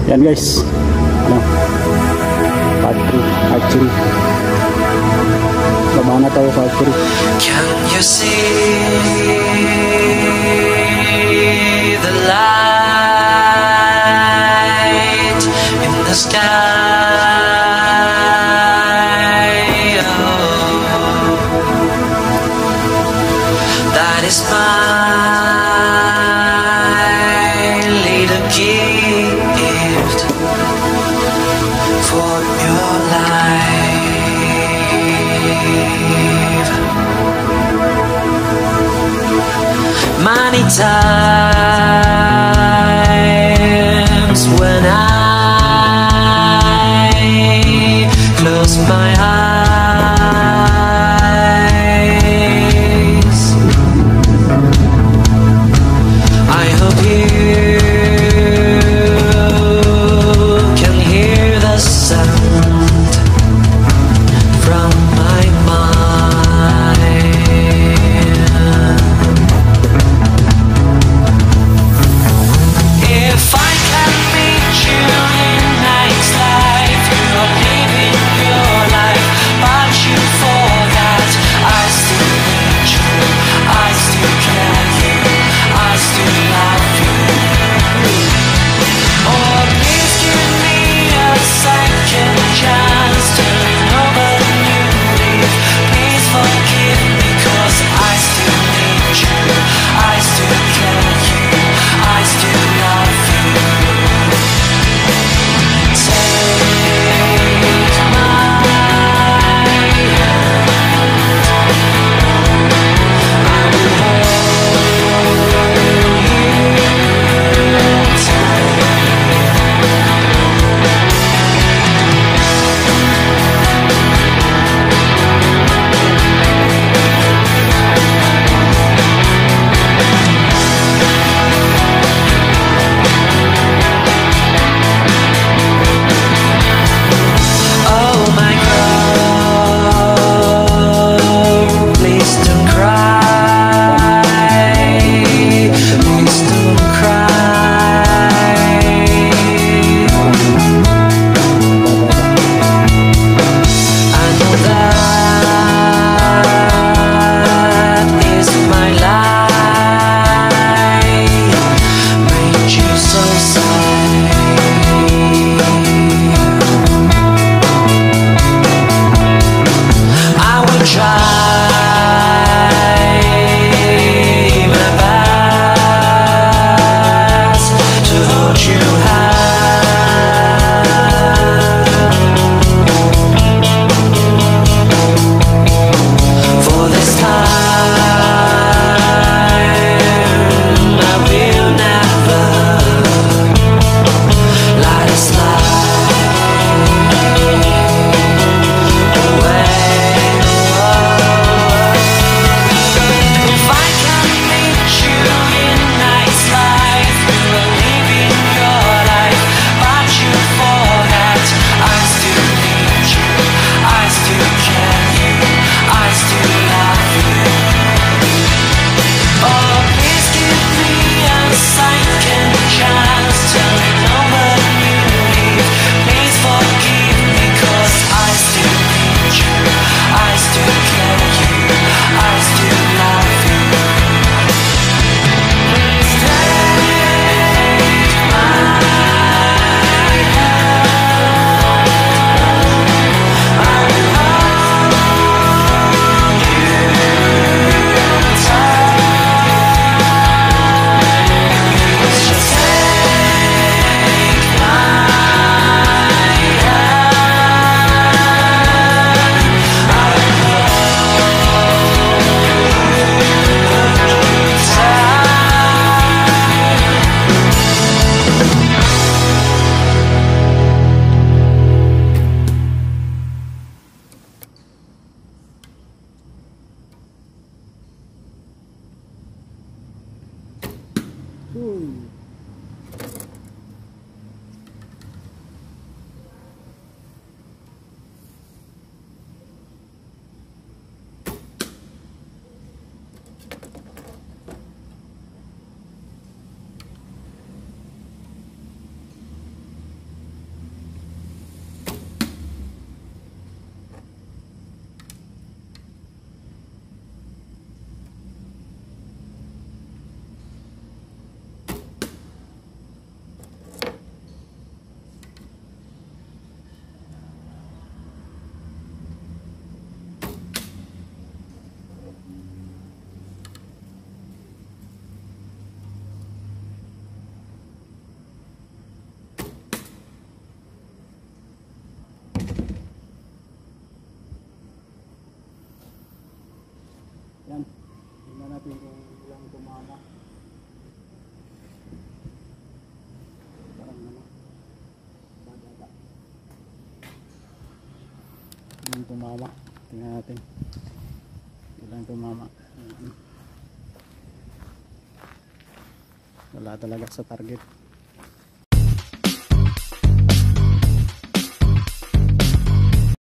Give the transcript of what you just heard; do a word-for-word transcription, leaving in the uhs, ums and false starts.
Yan guys, ano, part three, archery. Baba na tayo sa archery. Can you see the light in the sky? Oh, that is my little gift for your life. Many times when I close my eyes, I hope you can hear the sound from my mind. If I can meet you in next life, you are living your life, but you forgot I still need you, I still care you, I still love you. Oh, please give me a second chance to know what you live. Please forgive me, 'cause I still need you, I still care you, I still love you. Take my hand, I will hold you tight. Oh my God, please don't cry, please don't cry. I know that is my life, made you so sad. I will try my best to hold you high. For this time I will never let it slide away. If I can meet you in next life, you are living your life, but you forget I still need you, I still care you, I still love you. Oh, please give me a second chance to know what you need. Please forgive me, 'cause I still need you, I still care you, I still love you. Please take my hand, I will hold you tight. Please just take my hand, I will hold you tight. Tingnan natin kung ilang tumama. Parang naman. Bababa. Ilang tumama. Tingnan natin. Ilang tumama. Wala talaga sa target.